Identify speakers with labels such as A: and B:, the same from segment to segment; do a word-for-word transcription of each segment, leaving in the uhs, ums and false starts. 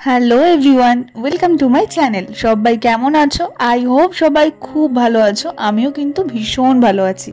A: Hello everyone, welcome to my channel. সবাই কেমন আছো? আই হোপ সবাই খুব ভালো আছো। আমিও কিন্তু ভীষণ ভালো আছি।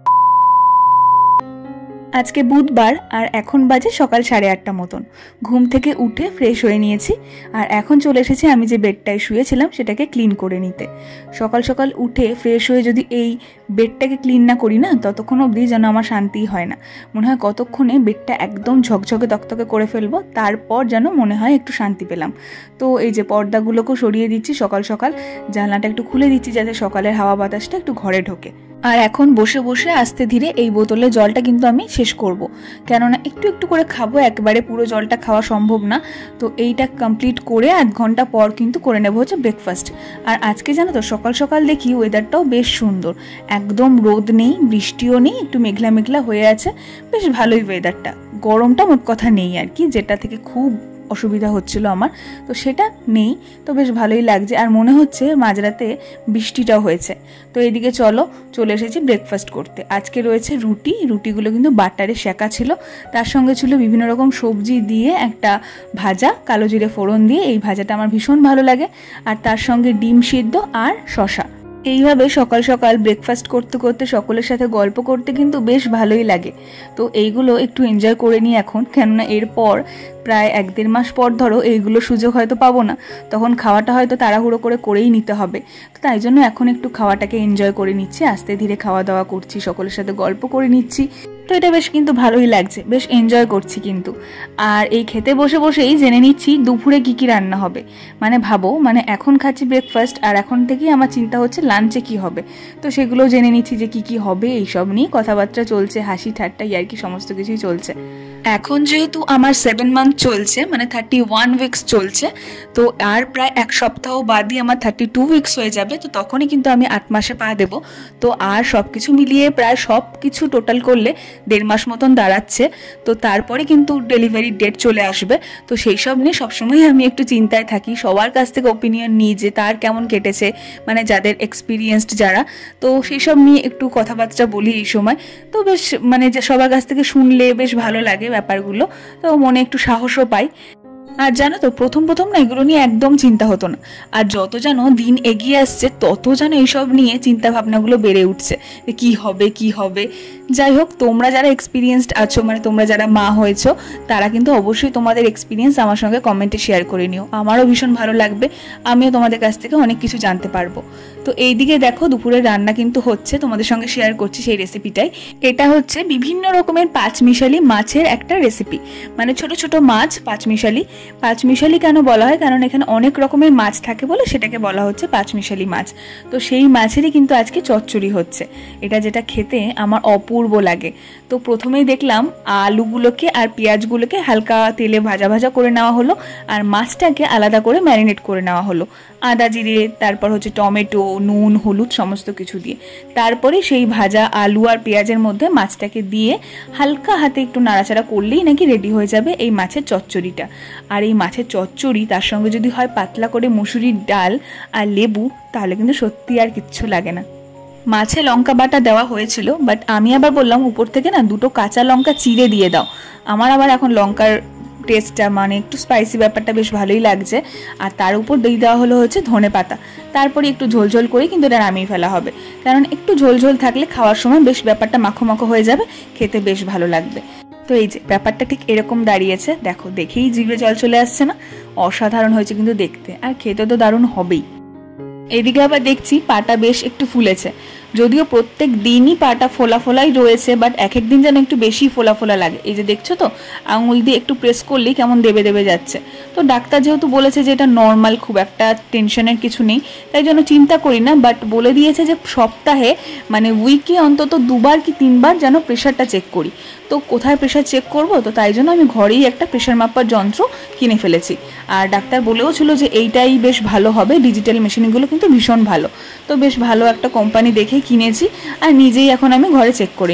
A: আজকে বুধবার আর এখন বাজে সকাল সাড়ে আটটা মতন। ঘুম থেকে উঠে ফ্রেশ হয়ে নিয়েছি আর এখন চলে এসেছি আমি যে বেডটায় শুয়েছিলাম সেটাকে ক্লিন করে নিতে। সকাল সকাল উঠে ফ্রেশ হয়ে যদি এই বেডটাকে ক্লিন না করি না, ততক্ষণ অবধি যেন আমার শান্তি হয় না। মনে হয় কতক্ষণে বেডটা একদম ঝকঝকে তকতকে করে ফেলবো, তারপর যেন মনে হয় একটু শান্তি পেলাম। তো এই যে পর্দাগুলোকেও সরিয়ে দিচ্ছি সকাল সকাল, জানলাটা একটু খুলে দিচ্ছি যাতে সকালের হাওয়া বাতাসটা একটু ঘরে ঢোকে। আর এখন বসে বসে আস্তে ধীরে এই বোতলের জলটা কিন্তু আমি শেষ করব, কেননা একটু একটু করে খাবো, একবারে পুরো জলটা খাওয়া সম্ভব না। তো এইটা কমপ্লিট করে আধ ঘন্টা পর কিন্তু করে নেবো হচ্ছে ব্রেকফাস্ট। আর আজকে জানো তো সকাল সকাল দেখি ওয়েদারটাও বেশ সুন্দর, একদম রোদ নেই, বৃষ্টিও নেই, একটু মেঘলা মেঘলা হয়ে আছে, বেশ ভালোই ওয়েদারটা। গরমটা মোট কথা নেই আর কি, যেটা থেকে খুব অসুবিধা হচ্ছিল আমার, তো সেটা নেই। তো বেশ ভালোই লাগছে আর মনে হচ্ছে মাঝরাতে বৃষ্টিটাও হয়েছে। তো এদিকে চলো চলে এসেছি ব্রেকফাস্ট করতে। আজকে রয়েছে রুটি, রুটিগুলো কিন্তু বাটারে সেঁকা ছিল, তার সঙ্গে ছিল বিভিন্ন রকম সবজি দিয়ে একটা ভাজা, কালো জিরে ফোড়ন দিয়ে। এই ভাজাটা আমার ভীষণ ভালো লাগে। আর তার সঙ্গে ডিম সিদ্ধ আর শসা। এইভাবে সকাল সকাল ব্রেকফাস্ট করতে করতে সকলের সাথে গল্প করতে কিন্তু বেশ ভালোই লাগে। তো এইগুলো একটু এনজয় করে নিই এখন, কেননা এরপর প্রায় এক দেড় মাস পর ধরো এইগুলো সুযোগ হয়তো পাবো না, তখন খাওয়াটা হয়তো তাড়াহুড়ো করে করেই নিতে হবে। তো তাই জন্য এখন একটু খাওয়াটাকে এনজয় করে নিচ্ছি, আস্তে ধীরে খাওয়া দাওয়া করছি, সকলের সাথে গল্প করে নিচ্ছি। তো এটা বেশ কিন্তু ভালোই লাগছে, বেশ এনজয় করছি কিন্তু। আর এই খেতে বসে বসেই জেনে নিচ্ছি দুপুরে কি কি রান্না হবে। মানে ভাবো, মানে এখন খাচ্ছি ব্রেকফাস্ট আর এখন থেকেই আমার চিন্তা হচ্ছে লাঞ্চে কি হবে। তো সেগুলো জেনে নিচ্ছি যে কি কি হবে, এইসব নিয়ে কথাবার্তা চলছে, হাসি ঠাট্টা ইয়ার্কি সমস্ত কিছুই চলছে। এখন যেহেতু আমার সেভেন মান্থ চলছে, মানে থার্টি ওয়ান উইকস চলছে, তো আর প্রায় এক সপ্তাহ বাদই আমার থার্টি টু উইকস হয়ে যাবে। তো তখনই কিন্তু আমি আট মাসে পা দেবো। তো আর সব কিছু মিলিয়ে প্রায় সব কিছু টোটাল করলে দেড় মাস মতন দাঁড়াচ্ছে। তো তারপরে কিন্তু ডেলিভারি ডেট চলে আসবে। তো সেই সব নিয়ে সবসময় আমি একটু চিন্তায় থাকি, সবার কাছ থেকে ওপিনিয়ন নিই যে তার কেমন কেটেছে, মানে যাদের এক্সপিরিয়েন্সড যারা, তো সেই সব নিয়ে একটু কথাবার্তা বলি এই সময়। তো বেশ মানে যে সবার কাছ থেকে শুনলে বেশ ভালো লাগে ব্যাপারগুলো, তো মনে একটু সাহসও পাই। আর জানো তো প্রথম প্রথম না এগুলো নিয়ে একদম চিন্তা হতো না, আর যত যেন দিন এগিয়ে আসছে তত যেন এইসব নিয়ে চিন্তা ভাবনাগুলো বেড়ে উঠছে যে কী হবে কি হবে। যাই হোক, তোমরা যারা এক্সপিরিয়েন্সড আছো, মানে তোমরা যারা মা হয়েছো, তারা কিন্তু অবশ্যই তোমাদের এক্সপিরিয়েন্স আমার সঙ্গে কমেন্টে শেয়ার করে নিও, আমারও ভীষণ ভালো লাগবে, আমিও তোমাদের কাছ থেকে অনেক কিছু জানতে পারবো। তো এইদিকে দেখো দুপুরের রান্না কিন্তু হচ্ছে, তোমাদের সঙ্গে শেয়ার করছি সেই রেসিপিটাই। এটা হচ্ছে বিভিন্ন রকমের পাঁচমিশালি মাছের একটা রেসিপি, মানে ছোট ছোট মাছ পাঁচমিশালি। পাঁচমিশালি কেন বলা হয়, কারণ এখানে অনেক রকমের মাছ থাকে বলে সেটাকে বলা হচ্ছে পাঁচমিশালি মাছ। তো সেই মাছেরই কিন্তু আজকে চচ্চড়ি হচ্ছে। এটা যেটা খেতে আমার অপূর্ব লাগে। তো প্রথমেই দেখলাম আলুগুলোকে আর পেঁয়াজগুলোকে হালকা তেলে ভাজা ভাজা করে নেওয়া হলো, আর মাছটাকে আলাদা করে ম্যারিনেট করে নেওয়া হলো আদা জিরে, তারপর হচ্ছে টমেটো, নুন, হলুদ সমস্ত কিছু দিয়ে। তারপরে সেই ভাজা আলু আর পেঁয়াজের মধ্যে মাছটাকে দিয়ে হালকা হাতে একটু নাড়াচাড়া করলেই নাকি রেডি হয়ে যাবে এই মাছের চচ্চড়িটা। আর এই মাছের চচ্চড়ি তার সঙ্গে যদি হয় পাতলা করে মুসুরির ডাল আর লেবু, তাহলে কিন্তু সত্যি আর কিচ্ছু লাগে না। মাছে লঙ্কা বাটা দেওয়া হয়েছিল, বাট আমি আবার বললাম উপর থেকে না দুটো কাঁচা লঙ্কা চিড়ে দিয়ে দাও। আমার আবার এখন লঙ্কার টেস্টটা মানে একটু স্পাইসি ব্যাপারটা বেশ ভালোই লাগছে। আর তার উপর দিয়ে দেওয়া হলো হচ্ছে ধনে পাতা। তারপরে একটু ঝোলঝোল করে কিন্তু এটা নামিয়ে ফেলা হবে, কারণ একটু ঝোলঝোল থাকলে খাওয়ার সময় বেশ ব্যাপারটা মাখো মাখো হয়ে যাবে, খেতে বেশ ভালো লাগবে। তো এই যে ব্যাপারটা ঠিক এরকম দাঁড়িয়েছে, দেখো দেখেই জিভে জল চলে আসছে না? অসাধারণ হয়েছে কিন্তু দেখতে, আর খেতে তো দারুণ হবেই। এদিকে আবার দেখছি পাটা বেশ একটু ফুলেছে, যদিও প্রত্যেক দিনই পাটা ফোলা ফোলাই রয়েছে, বাট এক এক দিন যেন একটু বেশি ফোলা ফোলা লাগে। এই যে দেখছো তো, আঙুল দিয়ে একটু প্রেস করলেই কেমন দেবে দেবে যাচ্ছে। তো ডাক্তার যেহেতু বলেছে যে এটা নর্মাল, খুব একটা টেনশনের কিছু নেই, তাই জন্য চিন্তা করি না। বাট বলে দিয়েছে যে সপ্তাহে মানে উইকে অন্তত দুবার কি তিনবার যেন প্রেশারটা চেক করি। তো কোথায় প্রেশার চেক করব, তো তাই জন্য আমি ঘরেই একটা প্রেশার মাপার যন্ত্র কিনে ফেলেছি। আর ডাক্তার বলেও ছিল যে এইটাই বেশ ভালো হবে, ডিজিটাল মেশিনগুলো কিন্তু ভীষণ ভালো। তো বেশ ভালো একটা কোম্পানি দেখে কিনেছি, আর নিজেই এখন আমি ঘরে চেক করে নিই।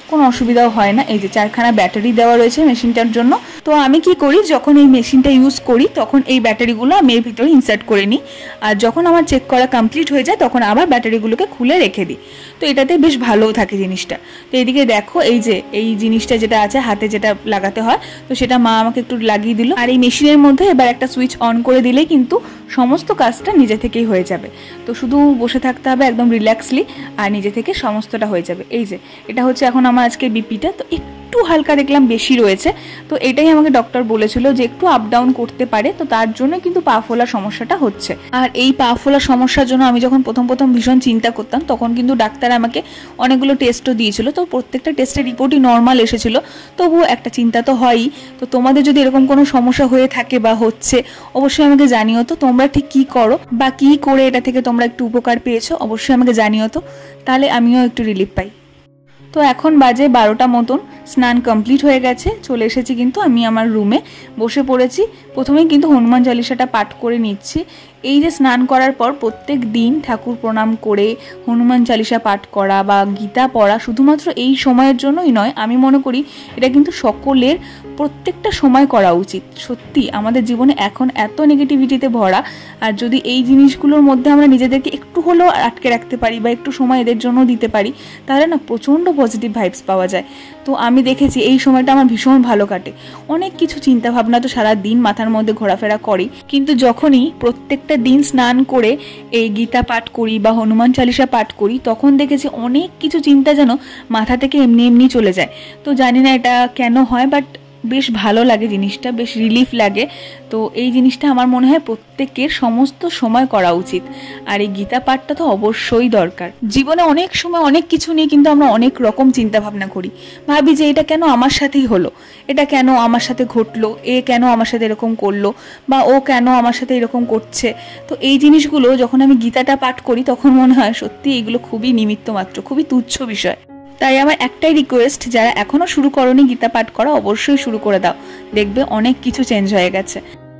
A: কোনো অসুবিধাও হয় না। এই যে চারখানা ব্যাটারি দেওয়া রয়েছে মেশিনটার জন্য। তো আমি কি করি, যখন এই মেশিনটা ইউজ করি তখন এই ব্যাটারিগুলো আমি এর ভিতরে ইনসার্ট করে নিই, আর যখন আমার চেক করা কমপ্লিট হয়ে যায় তখন আবার ব্যাটারিগুলোকে খুলে রেখে দিই। তো এটাতে বেশ ভালোও থাকে জিনিসটা। তো এইদিকে দেখো এই যে এই জিনিসটা যেটা আছে হাতে যেটা লাগাতে হয়, তো সেটা মা আমাকে একটু লাগিয়ে দিল। আর এই মেশিনের মধ্যে এবার একটা সুইচ অন করে দিলেই কিন্তু সমস্ত কাজটা নিজে থেকেই হয়ে যাবে। তো শুধু বসে থাকতে হবে একদম রিল্যাক্সলি, আর নিজে থেকে সমস্তটা হয়ে যাবে। এই যে এটা হচ্ছে এখন আমার আজকে বিপিটা, তো একটু হালকা দেখলাম বেশি রয়েছে। তো এটাই আমাকে ডক্টর বলেছিল যে একটু আপ ডাউন করতে পারে, তো তার জন্য কিন্তু পা ফোলার সমস্যাটা হচ্ছে। আর এই পা ফোলার সমস্যার জন্য আমি যখন প্রথম প্রথম ভীষণ চিন্তা করতাম, তখন কিন্তু ডাক্তার আমাকে অনেকগুলো টেস্টও দিয়েছিল। তো প্রত্যেকটা টেস্টের রিপোর্টই নর্মাল এসেছিল, তবুও একটা চিন্তা তো হয়ই। তো তোমাদের যদি এরকম কোনো সমস্যা হয়ে থাকে বা হচ্ছে, অবশ্যই আমাকে জানিও তো তোমরা ঠিক কী করো বা কী করে এটা থেকে তোমরা একটু উপকার পেয়েছো, অবশ্যই আমাকে জানিও তো, তাহলে আমিও একটু রিলিফ পাই। তো এখন বাজে বারোটা মতন, স্নান কমপ্লিট হয়ে গেছে, চলে এসেছি কিন্তু আমি আমার রুমে বসে পড়েছি। প্রথমেই কিন্তু হনুমান চালিসাটা পাঠ করে নিচ্ছি। এই যে স্নান করার পর প্রত্যেক দিন ঠাকুর প্রণাম করে হনুমান চালিসা পাঠ করা বা গীতা পড়া শুধুমাত্র এই সময়ের জন্যই নয়, আমি মনে করি এটা কিন্তু সকলের প্রত্যেকটা সময় করা উচিত। সত্যি আমাদের জীবনে এখন এত নেগেটিভিটিতে ভরা, আর যদি এই জিনিসগুলোর মধ্যে আমরা নিজেদেরকে একটু হলেও আটকে রাখতে পারি বা একটু সময় এদের জন্য দিতে পারি, তাহলে না প্রচণ্ড পজিটিভ ভাইবস পাওয়া যায়। তো আমি দেখেছি এই সময়টা আমার ভীষণ ভালো কাটে। অনেক কিছু চিন্তা ভাবনা তো সারা দিন মাথার মধ্যে ঘোরাফেরা করি, কিন্তু যখনই প্রত্যেকটা দিন স্নান করে এই গীতা পাঠ করি বা হনুমান চালিসা পাঠ করি, তখন দেখেছি অনেক কিছু চিন্তা যেন মাথা থেকে এমনি এমনি চলে যায়। তো জানি না এটা কেন হয়, বাট বেশ ভালো লাগে জিনিসটা, বেশ রিলিফ লাগে। তো এই জিনিসটা আমার মনে হয় প্রত্যেকের সমস্ত সময় করা উচিত, আর এই গীতা পাঠটা তো অবশ্যই দরকার। জীবনে অনেক সময় অনেক কিছু নিয়ে কিন্তু আমরা অনেক রকম চিন্তা ভাবনা করি, ভাবি যে এটা কেন আমার সাথেই হলো, এটা কেন আমার সাথে ঘটলো, এ কেন আমার সাথে এরকম করলো, বা ও কেন আমার সাথে এরকম করছে। তো এই জিনিসগুলো যখন আমি গীতাটা পাঠ করি তখন মনে হয় সত্যি এগুলো খুবই নিমিত্ত মাত্র, খুবই তুচ্ছ বিষয়। তাই আমার একটাই রিকোয়েস্ট, যারা এখনো শুরু করোনি গীতা পাঠ করা, অবশ্যই শুরু করে দাও, দেখবে অনেক কিছু চেঞ্জ হয়ে গেছে।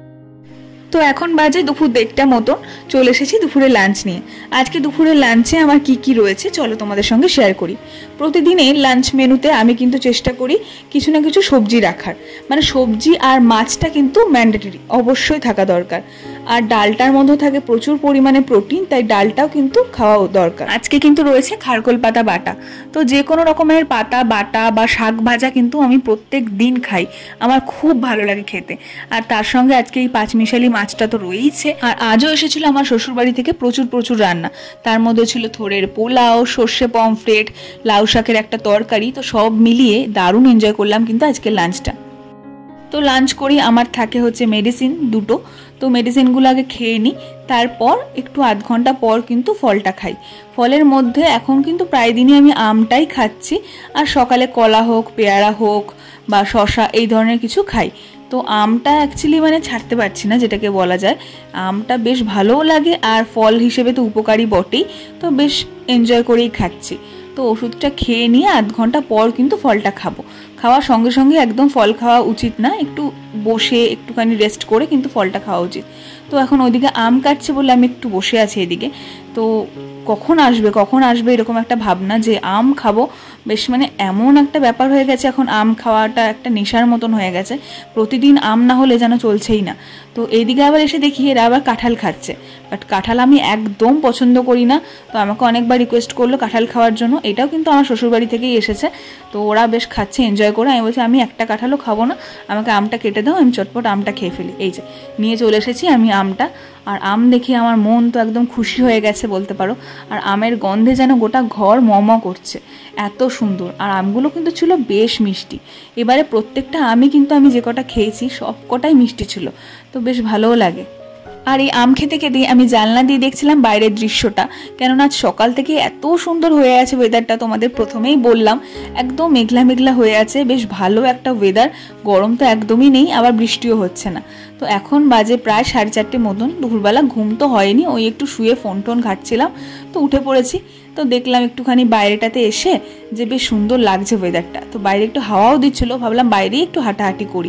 A: তো এখন বাজে দুপুর দেড়টা মতন, চলে এসেছি দুপুরে লাঞ্চ নিয়ে। আজকে দুপুরের লাঞ্চে আমার কি কি রয়েছে চলো তোমাদের সঙ্গে শেয়ার করি। প্রতিদিনের লাঞ্চ মেনুতে আমি কিন্তু চেষ্টা করি কিছু না কিছু সবজি রাখার, মানে সবজি আর মাছটা কিন্তু ম্যান্ডেটরি, অবশ্যই থাকা দরকার। আর ডালটার মধ্যে থাকে প্রচুর পরিমাণে প্রোটিন, তাই ডালটাও কিন্তু খাওয়া দরকার। আজকে কিন্তু রয়েছে খারকোল পাতা বাটা। তো যে কোনো রকমের পাতা বাটা বা শাক ভাজা কিন্তু আমি প্রত্যেক দিন খাই, আমার খুব ভালো লাগে খেতে। আর তার সঙ্গে আজকে এই পাঁচমিশালি মাছটা তো রয়েইছে। আর আজও এসেছিল আমার শ্বশুরবাড়ি থেকে প্রচুর প্রচুর রান্না, তার মধ্যে ছিল থোড়ের পোলাও, সর্ষে পমফ্রেট, লাউ শাকের একটা তরকারি। তো সব মিলিয়ে দারুণ এনজয় করলাম কিন্তু আজকের লাঞ্চটা। তো লাঞ্চ করি, আমার থাকে হচ্ছে মেডিসিন দুটো, তো মেডিসিনগুলো আগে খেয়ে নিই, তারপর একটু আধ ঘন্টা পর কিন্তু ফলটা খাই। ফলের মধ্যে এখন কিন্তু প্রায় দিনই আমি আমটাই খাচ্ছি, আর সকালে কলা হোক, পেয়ারা হোক বা শশা এই ধরনের কিছু খাই। তো আমটা অ্যাকচুয়ালি মানে ছাড়তে পারছি না, যেটাকে বলা যায়। আমটা বেশ ভালোও লাগে, আর ফল হিসেবে তো উপকারী বটেই, তো বেশ এনজয় করেই খাচ্ছি। তো ওষুধটা খেয়ে নিয়ে আধ ঘন্টা পর কিন্তু ফলটা খাবো। খাওয়ার সঙ্গে সঙ্গে একদম ফল খাওয়া উচিত না, একটু বসে একটুখানি রেস্ট করে কিন্তু ফলটা খাওয়া উচিত। তো এখন ওইদিকে আম কাটছে বলে আমি একটু বসে আছি এদিকে। তো কখন আসবে কখন আসবে এরকম একটা ভাবনা যে আম খাবো, বেশ মানে এমন একটা ব্যাপার হয়ে গেছে এখন, আম খাওয়াটা একটা নেশার মতন হয়ে গেছে। প্রতিদিন আম না হলে যেন চলছেই না। তো এইদিকে আবার এসে দেখি এরা আবার কাঁঠাল খাচ্ছে, বাট কাঁঠাল আমি একদম পছন্দ করি না। তো আমাকে অনেকবার রিকোয়েস্ট করলো কাঁঠাল খাওয়ার জন্য, এটাও কিন্তু আমার শ্বশুরবাড়ি থেকেই এসেছে। তো ওরা বেশ খাচ্ছে, এনজয় করে। আমি বলছি আমি একটা কাঁঠালও খাবো না, আমাকে আমটা কেটে দাও, আমি চটপট আমটা খেয়ে ফেলি। এই যে নিয়ে চলে এসেছি আমি আমটা, আর আম দেখে আমার মন তো একদম খুশি হয়ে গেছে বলতে পারো। আর আমের গন্ধে যেন গোটা ঘর ম ম করছে, এত সুন্দর। আর আমগুলো কিন্তু ছিল বেশ মিষ্টি। এবারে প্রত্যেকটা আমই কিন্তু আমি যে কটা খেয়েছি সব কটাই মিষ্টি ছিল, তো বেশ ভালোও লাগে। আর এই আম খেতে খেতে আমি জানলা দিয়ে দেখছিলাম বাইরের দৃশ্যটা, কেননা আজ সকাল থেকে এত সুন্দর হয়ে আছে ওয়েদারটা, তোমাদের প্রথমেই বললাম একদম মেঘলা মেঘলা হয়ে আছে, বেশ ভালো একটা ওয়েদার। গরম তো একদমই নেই, আবার বৃষ্টিও হচ্ছে না। তো এখন বাজে প্রায় সাড়ে চারটে মতন, দুপুরবেলা ঘুম তো হয়নি, ওই একটু শুয়ে ফোন টোন ঘাটছিলাম, তো উঠে পড়েছি। তো দেখলাম একটুখানি বাইরেটাতে এসে যে বেশ সুন্দর লাগছে ওয়েদারটা, তো বাইরে একটু হাওয়াও দিচ্ছিলো, ভাবলাম বাইরেই একটু হাঁটাহাঁটি করি।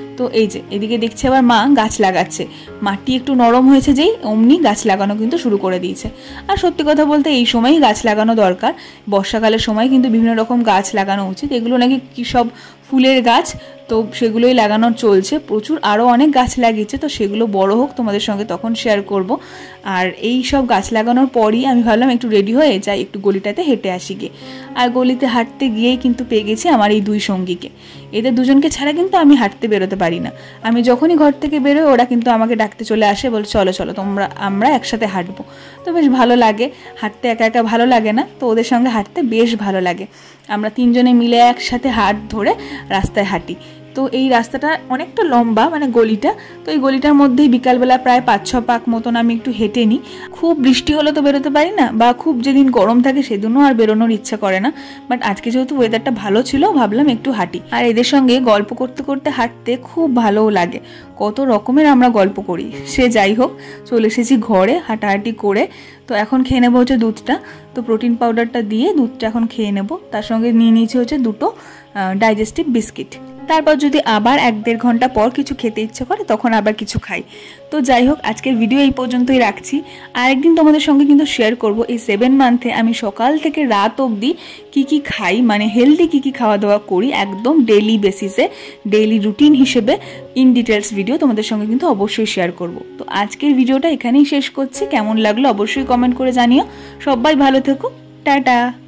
A: তো এই যে এদিকে দেখছি আবার মা গাছ লাগাচ্ছে, মাটি একটু নরম হয়েছে যেই অমনি গাছ লাগানো কিন্তু শুরু করে দিয়েছে। আর সত্যি কথা বলতে এই সময়ই গাছ লাগানো দরকার, বর্ষাকালের সময় কিন্তু বিভিন্ন রকম গাছ লাগানো উচিত। এগুলো নাকি কি সব ফুলের গাছ, তো সেগুলোই লাগানো চলছে, প্রচুর আরও অনেক গাছ লাগিয়েছে, তো সেগুলো বড় হোক তোমাদের সঙ্গে তখন শেয়ার করব। আর এই সব গাছ লাগানোর পরই আমি ভাবলাম একটু রেডি হয়ে যাই, একটু গলিটাতে হেঁটে আসি গিয়ে। আর গলিতে হাঁটতে গিয়েই কিন্তু পেয়ে গেছি আমার এই দুই সঙ্গীকে। এদের দুজনকে ছাড়া কিন্তু আমি হাঁটতে বেরোতে পারি না। আমি যখনই ঘর থেকে বেরোই ওরা কিন্তু আমাকে ডাকতে চলে আসে, বলে চলো চলো তোমরা আমরা একসাথে হাঁটবো। তো বেশ ভালো লাগে হাঁটতে, একা একা ভালো লাগে না, তো ওদের সঙ্গে হাঁটতে বেশ ভালো লাগে। আমরা তিনজনে মিলে একসাথে হাত ধরে রাস্তায় হাঁটি। তো এই রাস্তাটা অনেকটা লম্বা, মানে গলিটা, তো এই গলিটার মধ্যেই বিকালবেলা প্রায় পাঁচ ছ পাক মতন আমি একটু হেঁটে নিই। খুব বৃষ্টি হলে তো বেরোতে পারি না, বা খুব যেদিন গরম থাকে সেদিনও আর বেরোনোর ইচ্ছা করে না, বাট আজকে যেহেতু ওয়েদারটা ভালো ছিল ভাবলাম একটু হাঁটি। আর এদের সঙ্গে গল্প করতে করতে হাঁটতে খুব ভালোও লাগে, কত রকমের আমরা গল্প করি। সে যাই হোক, চলে এসেছি ঘরে হাঁটাহাঁটি করে। তো এখন খেয়ে নেবো হচ্ছে দুধটা, তো প্রোটিন পাউডারটা দিয়ে দুধটা এখন খেয়ে নেবো। তার সঙ্গে নিয়ে নিয়েছি হচ্ছে দুটো ডাইজেস্টিভ বিস্কিট। তারপর যদি আবার এক দেড় ঘন্টা পর কিছু খেতে ইচ্ছে করে তখন আবার কিছু খাই। তো যাই হোক, আজকের ভিডিও এই পর্যন্তই রাখছি। আরেকদিন তোমাদের সঙ্গে কিন্তু শেয়ার করব এই সেভেন মান্থে আমি সকাল থেকে রাত অবধি কি কি খাই, মানে হেলদি কি কি খাওয়া দাওয়া করি একদম ডেইলি বেসিসে, ডেইলি রুটিন হিসেবে ইন ডিটেলস ভিডিও তোমাদের সঙ্গে কিন্তু অবশ্যই শেয়ার করব। তো আজকের ভিডিওটা এখানেই শেষ করছি, কেমন লাগলো অবশ্যই কমেন্ট করে জানিও। সবাই ভালো থেকো, টাটা।